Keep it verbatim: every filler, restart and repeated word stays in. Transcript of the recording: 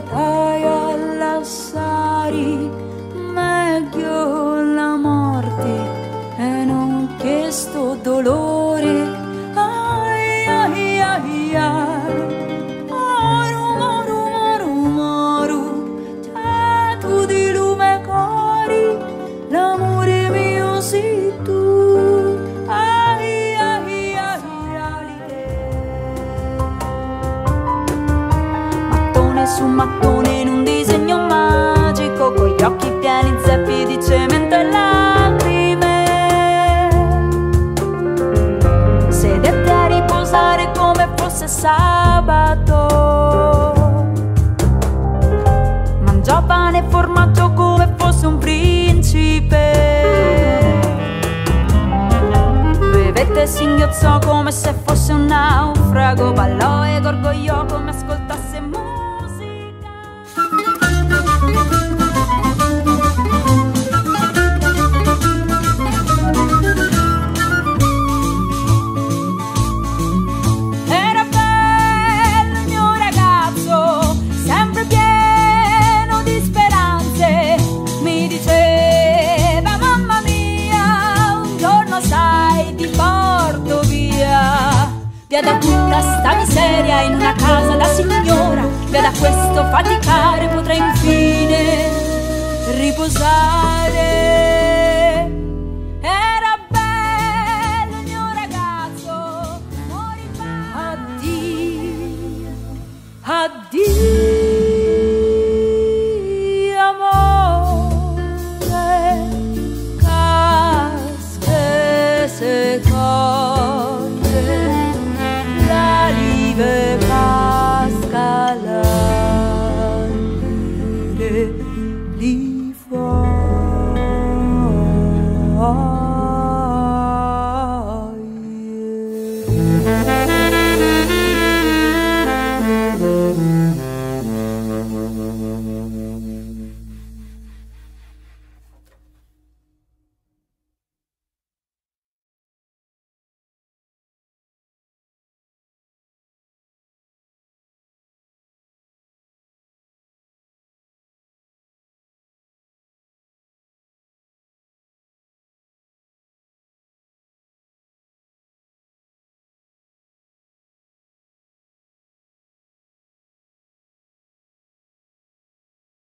stai a lasciare meglio la morte e non questo dolore. Ai ai ai ai, maru maru maru maru, c'è tu di lume cori, l'amore mio sei tu. Ai ai ai ai, mattone su mattone in un disegno magico, con gli occhi pieni zeppi di cemento e lacrime. Sedette a riposare come fosse sabato, mangiò pane e formaggio come fosse un principe, bevette e singhiozzò come se fosse un naufrago, ballò e gorgogliò come ascoltasse musica. Era bello il mio ragazzo, sempre pieno di speranze, mi diceva mamma mia, un giorno sai ti porto via, via da tutta sta miseria in una casa da signora, via da questo faticare potrai infine riposare.